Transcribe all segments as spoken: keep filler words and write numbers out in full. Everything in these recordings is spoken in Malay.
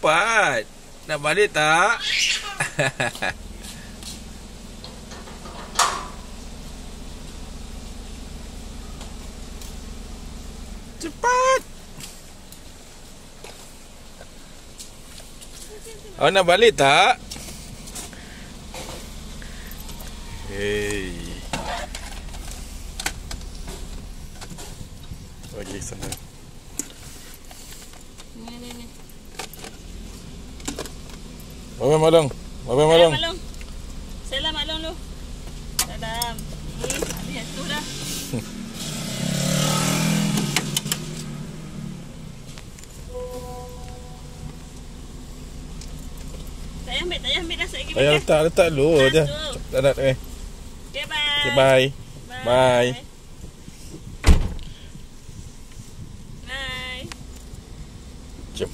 cepat. Nak balik tak? Cepat. Oh, nak balik tak? Hei. Bagi sana. Ni ni ni. Bapa Malong. Bapa Malong. Malong. Salam Malong lu. Salam. Ni, habis tu dah. Tak payah ambil, tak payah ambil dah sekejap lagi. Ayah letak, letak dulu je. Tak nak eh. Okay, bye. Okay, bye. Bye. Bye. Bye. Jom.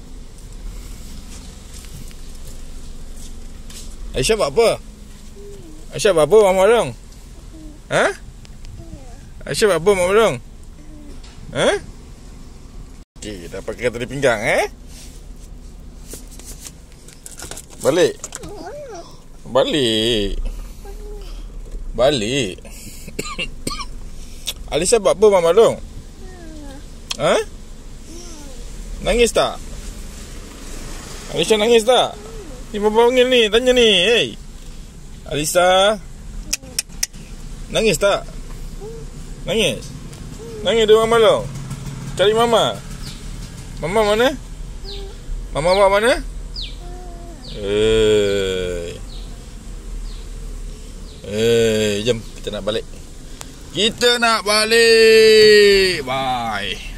Aisyah buat apa? Aisyah buat apa, Mak Malong? Ha? Aisyah buat apa, Mak Malong? Ha? Okey, dah pakai tali pinggang eh? Balik. Balik. Balik. Alisa buat apa, Mak Malong? Ha? Nangis tak? Alisa nangis tak? Ni Bapa panggil ni, tanya ni. Hey. Alisa. Nangis tak? Nangis? Nangis dia, Mak Malong? Cari Mama. Mama mana? Mama buat mana? Eh. Eh, jom kita nak balik. Kita nak balik. Bye.